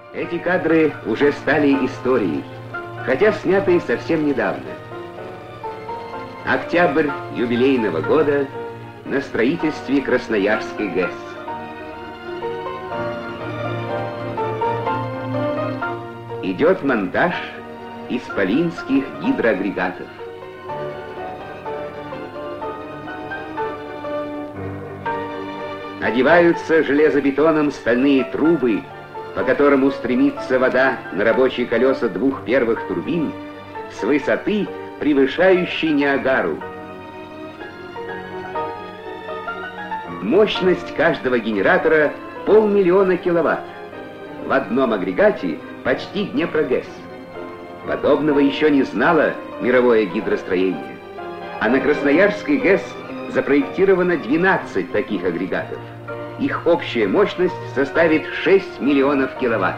Эти кадры уже стали историей, хотя снятые совсем недавно. Октябрь юбилейного года на строительстве Красноярской ГЭС. Идет монтаж исполинских гидроагрегатов. Одеваются железобетоном стальные трубы, по которым устремится вода на рабочие колеса двух первых турбин с высоты, превышающей Ниагару. Мощность каждого генератора 500 000 киловатт. В одном агрегате почти Днепрогэс. Подобного еще не знало мировое гидростроение. А на Красноярской ГЭС запроектировано 12 таких агрегатов. Их общая мощность составит 6 миллионов киловатт.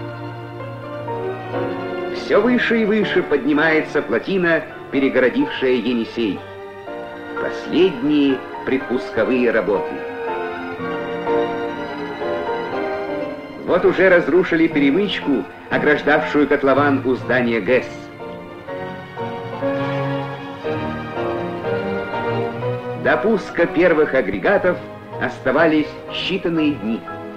Все выше и выше поднимается плотина, перегородившая Енисей. Последние предпусковые работы. Вот уже разрушили перемычку, ограждавшую котлован у здания ГЭС. До пуска первых агрегатов оставались считанные дни.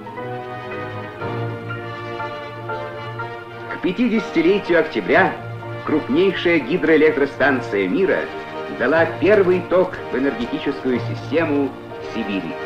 К 50-летию октября крупнейшая гидроэлектростанция мира дала первый ток в энергетическую систему Сибири.